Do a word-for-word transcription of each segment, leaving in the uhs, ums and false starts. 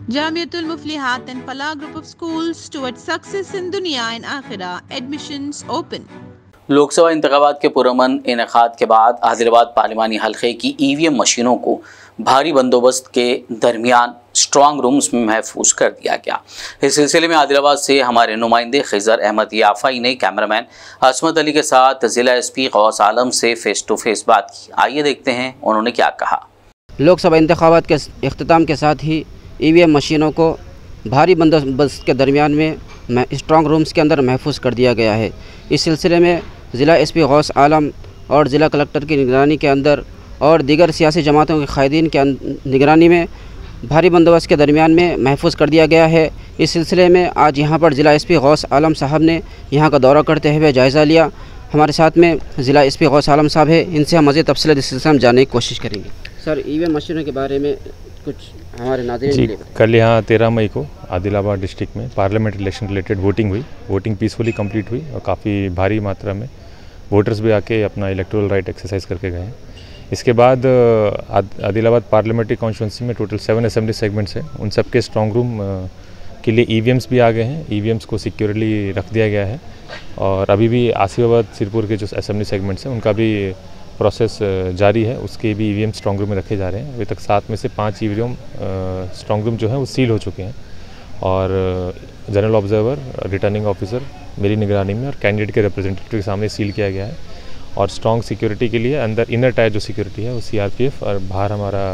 Jamiatul Muflihat and Falah Group of Schools towards success in Dunya and Akhirah. Admissions open. Lok Sabha इंतखाबात के पुरअमन इनेकाद के बाद आदिलाबाद पार्लिमानी हल्के की ई वी एम मशीनों को भारी बंदोबस्त के दरमियान स्ट्रॉन्ग रूम्स में महफूज कर दिया गया। इस सिलसिले में आदिलाबाद से हमारे नुमाइंदे खिजर अहमद याफाई ने कैमरामैन असमत अली के साथ जिला एस पी गौस आलम से फेस टू फेस बात की। आइए देखते हैं उन्होंने क्या कहा। लोकसभा इंतखाबात के इख्तिताम के साथ ही ई वी एम मशीनों को भारी बंदोबस्त के दरमियान में स्ट्रॉन्ग रूम्स के अंदर महफूज कर दिया गया है। इस सिलसिले में ज़िला एस पी गौस आलम और ज़िला कलेक्टर की निगरानी के अंदर और दीगर सियासी जमातों के कायदीन के निगरानी में भारी बंदोबस्त के दरमियान में महफूज कर दिया गया है। इस सिलसिले में आज यहाँ पर ज़िला एस पी गौस आलम साहब ने यहाँ का दौरा करते हुए जायज़ा लिया। हमारे साथ में ज़िला एस पी गौस आलम साहब है, इनसे हम मज़ीद तफसील इस सिलसिले में जानने की कोशिश करेंगे। सर, ई वी एम मशीनों के बारे में कुछ हमारे नाज़रीन जी, कल यहाँ तेरह मई को आदिलाबाद डिस्ट्रिक्ट में पार्लियामेंट इलेक्शन रिलेटेड वोटिंग हुई। वोटिंग पीसफुली कंप्लीट हुई और काफ़ी भारी मात्रा में वोटर्स भी आके अपना इलेक्टोरल राइट एक्सरसाइज करके गए हैं। इसके बाद आदिलाबाद पार्लियामेंट्री कॉन्स्टिट्यूंसी में टोटल सेवन असेंबली सेगमेंट्स हैं, उन सब के स्ट्रॉन्ग रूम के लिए ई वी एम्स भी आ गए हैं। ई वी एम्स को सिक्योरली रख दिया गया है और अभी भी आसिफाबाद सिरपुर के जो असेंबली सेगमेंट्स हैं उनका भी प्रोसेस जारी है, उसके भी E V M strong room में रखे जा रहे हैं। अभी तक सात में से पाँच E V M strong room जो है वो सील हो चुके हैं और जनरल ऑब्जर्वर, रिटर्निंग ऑफिसर मेरी निगरानी में और कैंडिडेट के रिप्रेजेंटेटिव के सामने सील किया गया है। और स्ट्रॉन्ग सिक्योरिटी के लिए अंदर इनर टायर जो सिक्योरिटी है वो सी आर पी एफ और बाहर हमारा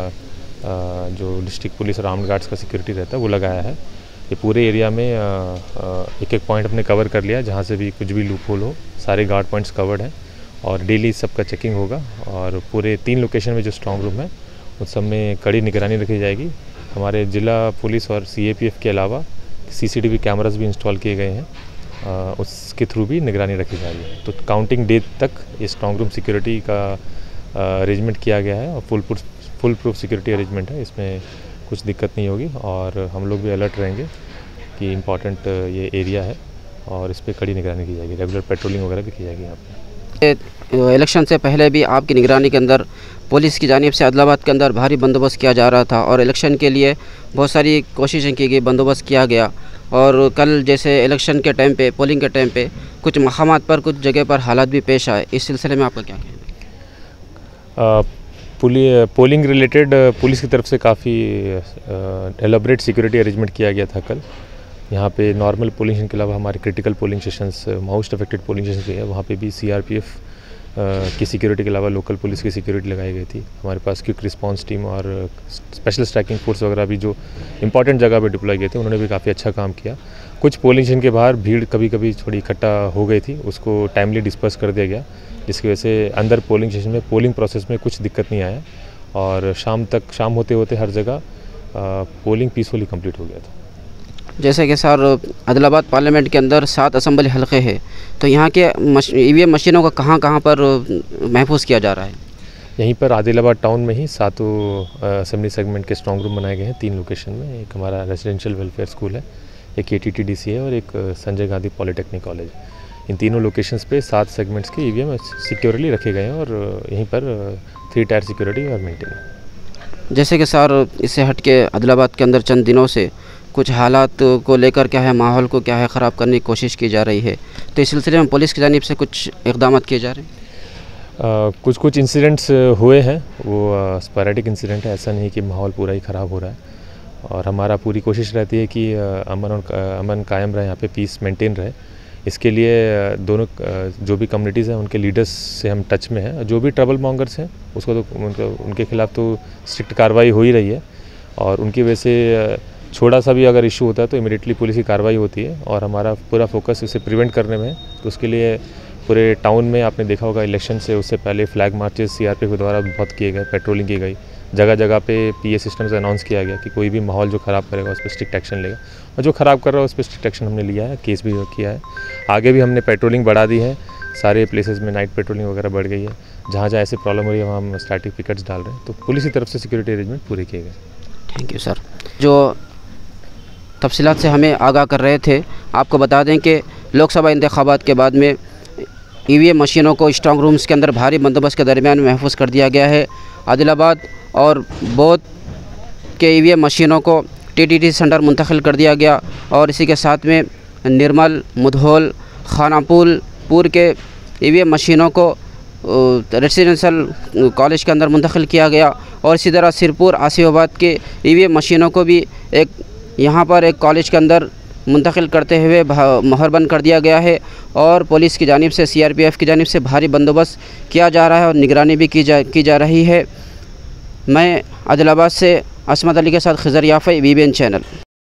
जो डिस्ट्रिक्ट पुलिस और आर्म्ड गार्ड्स का सिक्योरिटी रहता है वो लगाया है। ये पूरे एरिया में एक एक पॉइंट हमने कवर कर लिया, जहाँ से भी कुछ भी लूप होल हो सारे गार्ड पॉइंट्स कवर्ड हैं और डेली सबका चेकिंग होगा। और पूरे तीन लोकेशन में जो स्ट्रॉन्ग रूम है उस सब में कड़ी निगरानी रखी जाएगी। हमारे ज़िला पुलिस और सी ए पी एफ के अलावा C C T V cameras भी इंस्टॉल किए गए हैं, आ, उसके थ्रू भी निगरानी रखी जा रही है। तो काउंटिंग डे तक ये स्ट्रॉन्ग रूम सिक्योरिटी का अरेंजमेंट किया गया है और full full proof security arrangement है, इसमें कुछ दिक्कत नहीं होगी। और हम लोग भी अलर्ट रहेंगे कि इम्पॉर्टेंट ये एरिया है और इस पर कड़ी निगरानी की जाएगी। रेगुलर पेट्रोलिंग वगैरह भी की जाएगी यहाँ पर। इलेक्शन से पहले भी आपकी निगरानी के अंदर पुलिस की जानिब से आदिलाबाद के अंदर भारी बंदोबस्त किया जा रहा था और इलेक्शन के लिए बहुत सारी कोशिशें की गई, बंदोबस्त किया गया। और कल जैसे इलेक्शन के टाइम पे, पोलिंग के टाइम पे कुछ मकामात पर कुछ जगह पर हालात भी पेश आए, इस सिलसिले में आपका क्या कहना है? पोलिंग रिलेटेड पुलिस की तरफ से काफ़ी एलाबरेट सिक्योरिटी अरेंजमेंट किया गया था कल। यहाँ पे नॉर्मल पोलिंग स्टेशन के अलावा हमारे critical polling stations, most affected polling station भी है, वहाँ पे भी सी आर पी एफ की सिक्योरिटी के अलावा लोकल पुलिस की सिक्योरिटी लगाई गई थी। हमारे पास क्विक रिस्पांस टीम और स्पेशल स्ट्राइकिंग फोर्स वगैरह भी जो इंपॉर्टेंट जगह पे डिप्लॉय किए थे, उन्होंने भी काफ़ी अच्छा काम किया। कुछ पोलिंग स्टेशन के बाहर भीड़ कभी कभी थोड़ी इकट्ठा हो गई थी, उसको टाइमली डिस्पर्स कर दिया गया, जिसकी वजह से अंदर पोलिंग स्टेशन में पोलिंग प्रोसेस में कुछ दिक्कत नहीं आया और शाम तक शाम होते होते हर जगह पोलिंग पीसफुली कंप्लीट हो गया था। जैसे कि सर, आदिलाबाद पार्लियामेंट के अंदर सात असेंबली हल्के हैं, तो यहाँ के ई वी एम मशीनों को कहाँ कहाँ पर महफूज किया जा रहा है? यहीं पर आदिलाबाद टाउन में ही सातों असेंबली सेगमेंट के स्ट्रॉन्ग रूम बनाए गए हैं तीन लोकेशन में। एक हमारा रेजिडेंशियल वेलफेयर स्कूल है, एक A T T D C है और एक संजय गांधी पॉलिटेक्निक कॉलेज। इन तीनों लोकेशंस पे सात सेगमेंट्स के ई वी एम सिक्योरली रखे गए हैं और यहीं पर थ्री टायर सिक्योरिटी और मेंटेन। जैसे कि सर, इससे हट के आदिलाबाद के अंदर चंद दिनों से कुछ हालात को लेकर क्या है, माहौल को क्या है ख़राब करने की कोशिश की जा रही है, तो इस सिलसिले में पुलिस की जानिब से कुछ इक़दाम किए जा रहे हैं? आ, कुछ कुछ इंसिडेंट्स हुए हैं, वो स्पोरेडिक इंसिडेंट है, ऐसा नहीं कि माहौल पूरा ही ख़राब हो रहा है। और हमारा पूरी कोशिश रहती है कि अमन और अमन कायम रहे, यहाँ पे पीस मेंटेन रहे। इसके लिए दोनों जो भी कम्युनिटीज़ हैं उनके लीडर्स से हम टच में हैं। जो भी ट्रबल मॉन्गर्स हैं उसको तो उनके उनके खिलाफ़ तो स्ट्रिक्ट कार्रवाई हो ही रही है और उनकी वजह से छोटा सा भी अगर इशू होता है तो इमीडिएटली पुलिस की कार्रवाई होती है और हमारा पूरा फोकस इसे प्रिवेंट करने में है। तो उसके लिए पूरे टाउन में आपने देखा होगा इलेक्शन से उससे पहले flag marches C R P F के द्वारा बहुत किए गए, पेट्रोलिंग की गई, जगह जगह पे पी ए सिस्टम से अनाउंस किया गया कि कोई भी माहौल जो ख़राब करेगा उस पर स्ट्रिक्ट एक्शन लेगा और जो ख़राब कर रहा है उस पर स्ट्रिक्ट एक्शन हमने लिया है, केस भी किया है। आगे भी हमने पेट्रोलिंग बढ़ा दी है, सारे प्लेसेस में नाइट पेट्रोलिंग वगैरह बढ़ गई है। जहाँ जहाँ ऐसे प्रॉब्लम हो रही है वहाँ हम स्टैटिक पिकेट्स डाल रहे हैं, तो पुलिस की तरफ से सिक्योरिटी अरेंजमेंट पूरे किए गए। Thank you sir. जो तफसीलात से हमें आगाह कर रहे थे, आपको बता दें कि लोकसभा इंतखाबात के बाद में ई वी एम मशीनों को स्ट्रॉन्ग रूम्स के अंदर भारी बंदोबस्त के दरमियान महफूज कर दिया गया है। आदिलाबाद और बौद्ध के ई वी एम मशीनों को टीटीटी सेंटर मुंतकिल कर दिया गया और इसी के साथ में निर्मल, मुधोल, खानापुल पुर के ईवीएम मशीनों को रेसिडेंशियल कॉलेज के अंदर मुंतकिल किया गया और इसी तरह सिरपुर, आसिफाबाद के ईवीएम मशीनों को भी एक यहाँ पर एक कॉलेज के अंदर मुंतकिल करते हुए मोहरबंद कर दिया गया है और पुलिस की जानिब से, सीआरपीएफ की जानिब से भारी बंदोबस्त किया जा रहा है और निगरानी भी की जा की जा रही है। मैं आदिलाबाद से असमत अली के साथ Khizar Yafi, BBN channel.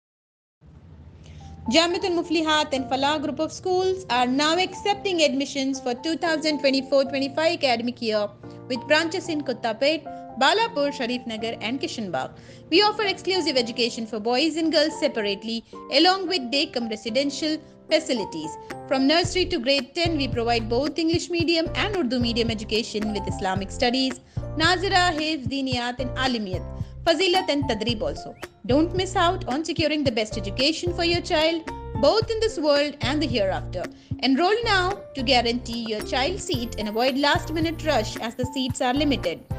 Jamiatul Muflihat and Falah group of schools are now accepting admissions for two thousand twenty-four twenty-five academic year with branches in Kottapet, Balapur, Sharif Nagar and Kishanbagh. We offer exclusive education for boys and girls separately along with day cum residential facilities. From nursery to grade ten, we provide both English medium and Urdu medium education with Islamic studies, Nazira, Hifz, Diniyat and Alimiyat, Fazilat and Tadrib also. Don't miss out on securing the best education for your child, both in this world and the hereafter. Enroll now to guarantee your child's seat and avoid last-minute rush as the seats are limited.